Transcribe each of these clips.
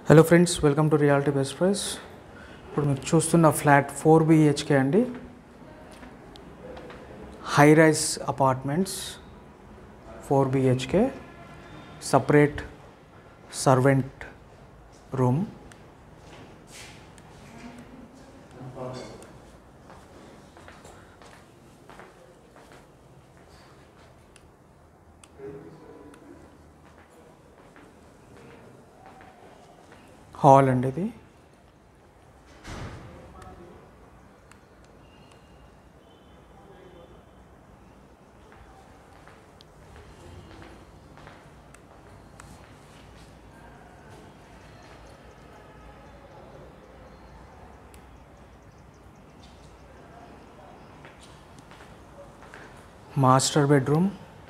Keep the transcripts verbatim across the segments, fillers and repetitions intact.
Hello friends, welcome to reality best price. ఇప్పుడు మీరు చూస్తున్న ఫ్లాట్ ఫోర్ బిహెచ్కే అండి. High rise apartments, four BHK, separate servant room. Hall అండి ఇది. Master bedroom,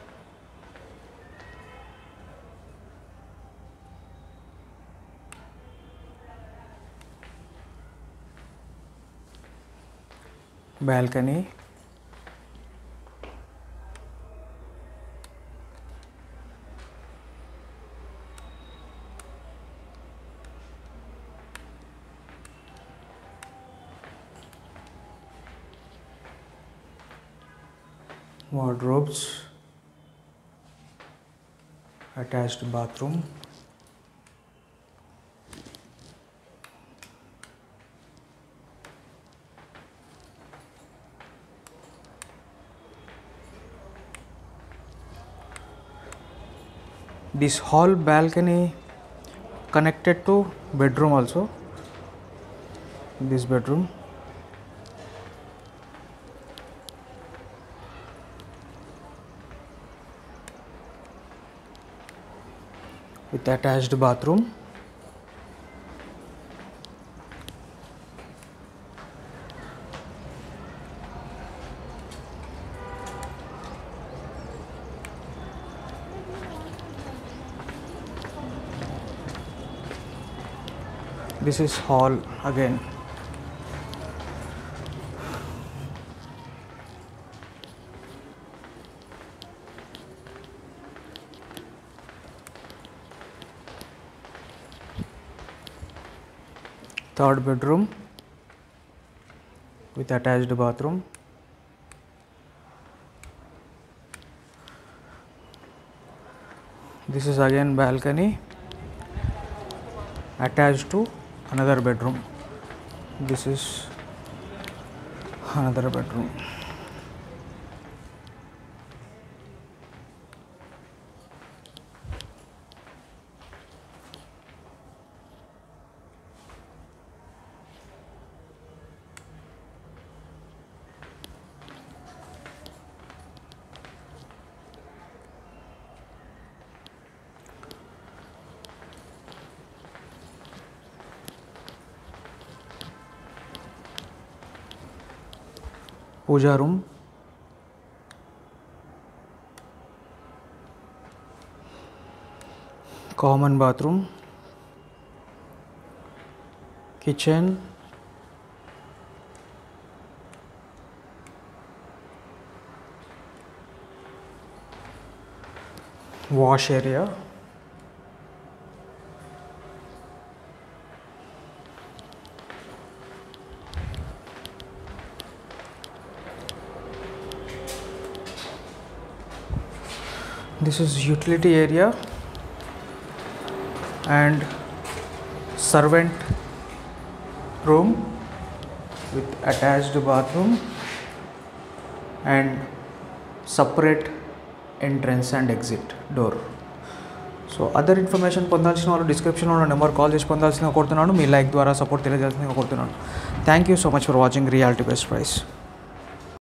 balcony, wardrobes, attached bathroom, this hall balcony connected to bedroom also. This bedroom, with attached bathroom. This is hall again. Third bedroom with attached bathroom. This is again balcony attached to another bedroom. This is another bedroom. Puja room, common bathroom, kitchen, wash area, this is utility area and servant room with attached bathroom and separate entrance and exit door. So other information పొందాల్సిన వాళ్ళు డిస్క్రిప్షన్లో ఉన్న number call చేసి పొందాల్సిందిగా కోరుతున్నాను. మీ like ద్వారా support తెలియజేయాల్సిందిగా కోరుతున్నాను. Thank you so much for watching reality best price.